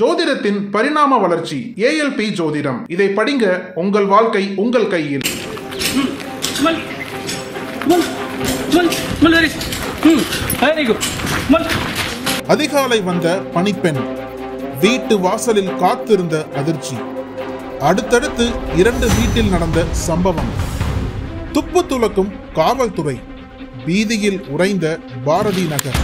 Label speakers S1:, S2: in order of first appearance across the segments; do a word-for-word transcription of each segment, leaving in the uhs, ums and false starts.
S1: ஜோதிடத்தின் பரிணாம வளர்ச்சி ஏஎல்பி ஜோதிடம். இதை படிங்க, உங்கள் வாழ்க்கை உங்கள் கையில். அதிகாலை வந்த பணிப்பெண் வீட்டு வாசலில் காத்திருந்த அதிர்ச்சி. அடுத்தடுத்து இரண்டு வீட்டில் நடந்த சம்பவம். துப்பு துலக்கும் காவல்துறை, வீதியில் உறைந்த பாரதி நகர்.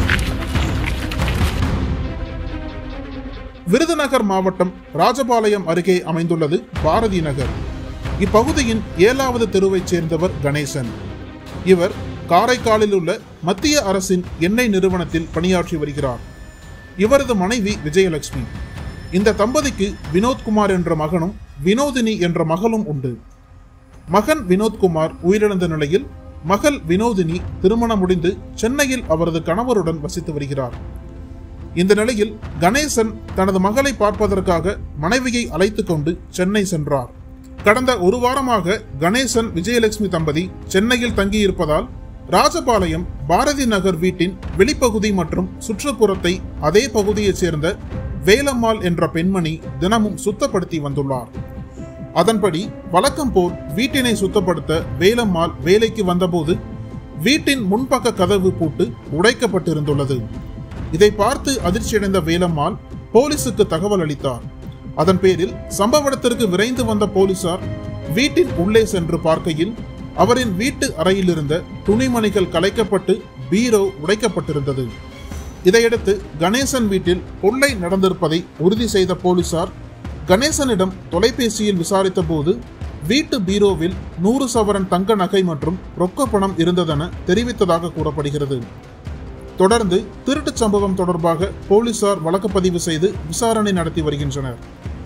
S1: விருதுநகர் மாவட்டம் ராஜபாளையம் அருகே அமைந்துள்ளது பாரதி நகர். இப்பகுதியின் ஏழாவது தெருவைச் சேர்ந்தவர் கணேசன். இவர் காரைக்காலில் உள்ள மத்திய அரசின் எண்ணெய் நிறுவனத்தில் பணியாற்றி வருகிறார். இவரது மனைவி விஜயலட்சுமி. இந்த தம்பதிக்கு வினோத்குமார் என்ற மகனும் வினோதினி என்ற மகளும் உண்டு. மகன் வினோத்குமார் உயிரிழந்த நிலையில் மகள் வினோதினி திருமணம் முடிந்து சென்னையில் அவரது கணவருடன் வசித்து வருகிறார். இந்த நிலையில் கணேசன் தனது மகளை பார்ப்பதற்காக மனைவியை அழைத்துக் கொண்டு சென்னை சென்றார். கடந்த ஒரு வாரமாக கணேசன் விஜயலட்சுமி தம்பதி சென்னையில் தங்கியிருப்பதால் ராஜபாளையம் பாரதி நகர் வீட்டின் வெளிப்பகுதி மற்றும் சுற்றுப்புறத்தை அதே பகுதியைச் சேர்ந்த வேலம்மாள் என்ற பெண்மணி தினமும் சுத்தப்படுத்தி வந்துள்ளார். அதன்படி வழக்கம் போல் வீட்டினை சுத்தப்படுத்த வேலம்மாள் வேலைக்கு வந்தபோது வீட்டின் முன்பக்க கதவு பூட்டு உடைக்கப்பட்டிருந்துள்ளது. இதை பார்த்து அதிர்ச்சியடைந்த வேலம்மாள் போலீசுக்கு தகவல் அளித்தார். அதன் பேரில் சம்பவ இடத்திற்கு விரைந்து வந்த போலீசார் வீட்டின் உள்ளே சென்று பார்க்கையில் அவரின் வீட்டு அறையில் இருந்த துணிமணிகள் கலைக்கப்பட்டு பீரோ உடைக்கப்பட்டிருந்தது. இதையடுத்து கணேசன் வீட்டில் கொள்ளை நடந்திருப்பதை உறுதி செய்த போலீசார் கணேசனிடம் தொலைபேசியில் விசாரித்த போது வீட்டு பீரோவில் நூறு சவரன் தங்க நகை மற்றும் ரொக்க பணம் இருந்ததென தெரிவித்ததாக கூறப்படுகிறது. தொடர்ந்து திருட்டு சம்பவம் தொடர்பாக போலீசார் வழக்கு பதிவு செய்து விசாரணை நடத்தி வருகின்றனர்.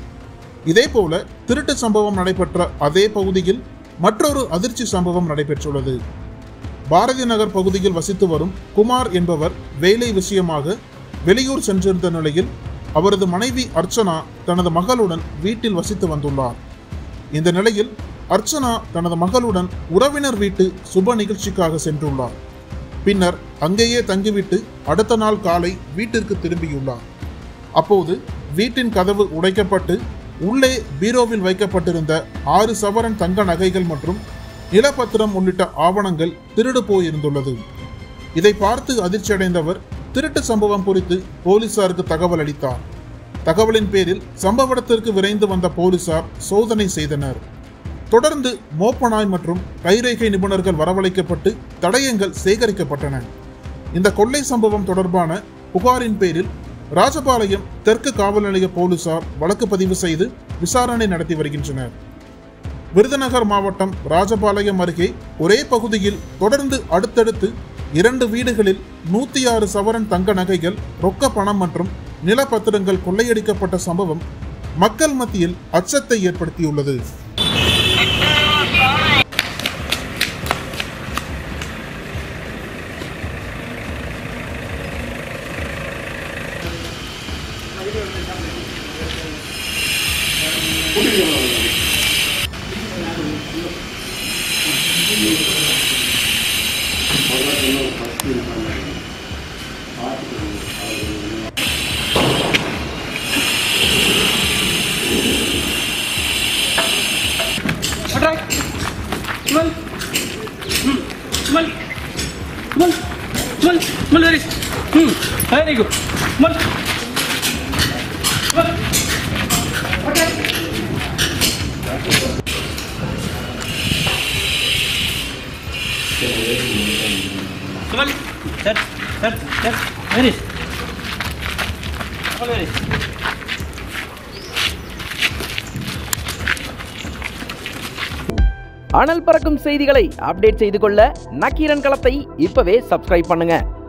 S1: இதேபோல திருட்டு சம்பவம் நடைபெற்ற அதே பகுதியில் மற்றொரு அதிர்ச்சி சம்பவம் நடைபெற்றுள்ளது. பாரதி நகர் பகுதியில் வசித்து வரும் குமார் என்பவர் வேலை விஷயமாக வெளியூர் சென்றிருந்த நிலையில் அவரது மனைவி அர்ச்சனா தனது மகளுடன் வீட்டில் வசித்து வந்துள்ளார். இந்த நிலையில் அர்ச்சனா தனது மகளுடன் உறவினர் வீட்டு சுப நிகழ்ச்சிக்காக சென்றுள்ளார். பின்னர் அங்கேயே தங்கிவிட்டு அடுத்த நாள் காலை வீட்டிற்கு திரும்பியுள்ளார். அப்போது வீட்டின் கதவு உடைக்கப்பட்டு உள்ளே பீரோவில் வைக்கப்பட்டிருந்த ஆறு சவரன் தங்க நகைகள் மற்றும் நிலப்பத்திரம் உள்ளிட்ட ஆவணங்கள் திருடு போயிருந்துள்ளது. இதை பார்த்து அதிர்ச்சியடைந்தவர் திருட்டு சம்பவம் குறித்து போலீசாருக்கு தகவல் அளித்தார். தகவலின் பேரில் சம்பவ இடத்திற்கு விரைந்து வந்த போலீசார் சோதனை செய்தனர். தொடர்ந்து மோப்பனாய் மற்றும் கைரேகை நிபுணர்கள் வரவழைக்கப்பட்டு தடயங்கள் சேகரிக்கப்பட்டன. இந்த கொள்ளை சம்பவம் தொடர்பான புகாரின் பேரில் ராஜபாளையம் தெற்கு காவல் நிலைய போலீசார் வழக்கு பதிவு செய்து விசாரணை நடத்தி வருகின்றனர். விருதுநகர் மாவட்டம் ராஜபாளையம் அருகே ஒரே பகுதியில் தொடர்ந்து அடுத்தடுத்து இரண்டு வீடுகளில் நூத்தி ஆறு சவரன் தங்க நகைகள், ரொக்க பணம் மற்றும் நிலப்பத்திரங்கள் கொள்ளையடிக்கப்பட்ட சம்பவம் மக்கள் மத்தியில் அச்சத்தை ஏற்படுத்தியுள்ளது.
S2: Very good. One. One. Okay. Come on. Set. Set. Set. Where is? Where is?
S3: அனல் பறக்கும் செய்திகளை அப்டேட் செய்து கொள்ள நக்கீரன் களத்தை இப்பவே சப்ஸ்கிரைப் பண்ணுங்க.